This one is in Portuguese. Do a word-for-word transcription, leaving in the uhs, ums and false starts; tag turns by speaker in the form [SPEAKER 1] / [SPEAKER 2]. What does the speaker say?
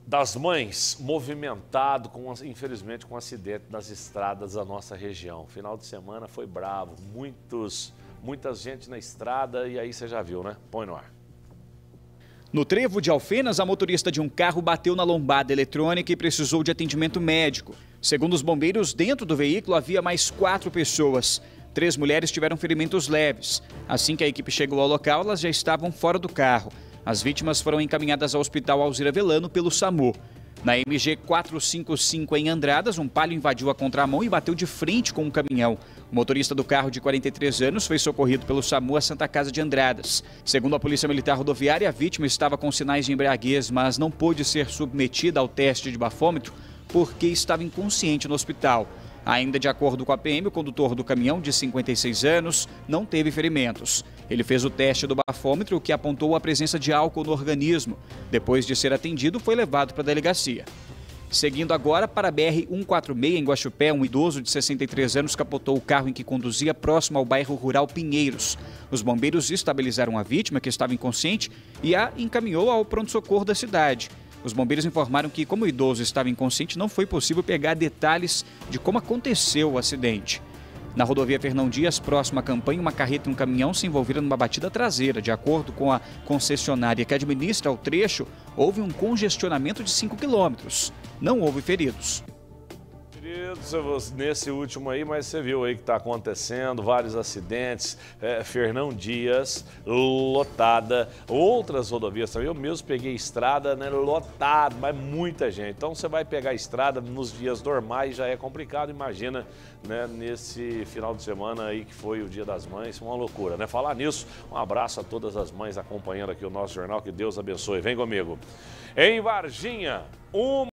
[SPEAKER 1] Das Mães, movimentado, com, infelizmente, com um acidente nas estradas da nossa região. Final de semana foi bravo, muitos, muita gente na estrada e aí você já viu, né? Põe no ar.
[SPEAKER 2] No trevo de Alfenas, a motorista de um carro bateu na lombada eletrônica e precisou de atendimento médico. Segundo os bombeiros, dentro do veículo havia mais quatro pessoas. Três mulheres tiveram ferimentos leves. Assim que a equipe chegou ao local, elas já estavam fora do carro. As vítimas foram encaminhadas ao Hospital Alzira Velano pelo SAMU. Na M G quatrocentos e cinquenta e cinco em Andradas, um Palio invadiu a contramão e bateu de frente com um caminhão. O motorista do carro, de quarenta e três anos, foi socorrido pelo SAMU à Santa Casa de Andradas. Segundo a Polícia Militar Rodoviária, a vítima estava com sinais de embriaguez, mas não pôde ser submetida ao teste de bafômetro porque estava inconsciente no hospital. Ainda de acordo com a P M, o condutor do caminhão, de cinquenta e seis anos, não teve ferimentos. Ele fez o teste do bafômetro, que apontou a presença de álcool no organismo. Depois de ser atendido, foi levado para a delegacia. Seguindo agora para a B R cento e quarenta e seis, em Guaxupé, um idoso de sessenta e três anos capotou o carro em que conduzia próximo ao bairro rural Pinheiros. Os bombeiros estabilizaram a vítima, que estava inconsciente, e a encaminhou ao pronto-socorro da cidade. Os bombeiros informaram que, como o idoso estava inconsciente, não foi possível pegar detalhes de como aconteceu o acidente. Na rodovia Fernão Dias, próximo à campanha, uma carreta e um caminhão se envolveram numa batida traseira. De acordo com a concessionária que administra o trecho, houve um congestionamento de cinco quilômetros. Não houve feridos.
[SPEAKER 1] Queridos, nesse último aí, mas você viu aí que está acontecendo, vários acidentes, é, Fernão Dias, lotada, outras rodovias também, eu mesmo peguei estrada, né, lotado, mas muita gente. Então você vai pegar a estrada nos dias normais, já é complicado, imagina, né, nesse final de semana aí que foi o Dia das Mães, uma loucura, né? Falar nisso, um abraço a todas as mães acompanhando aqui o nosso jornal, que Deus abençoe. Vem comigo. Em Varginha, um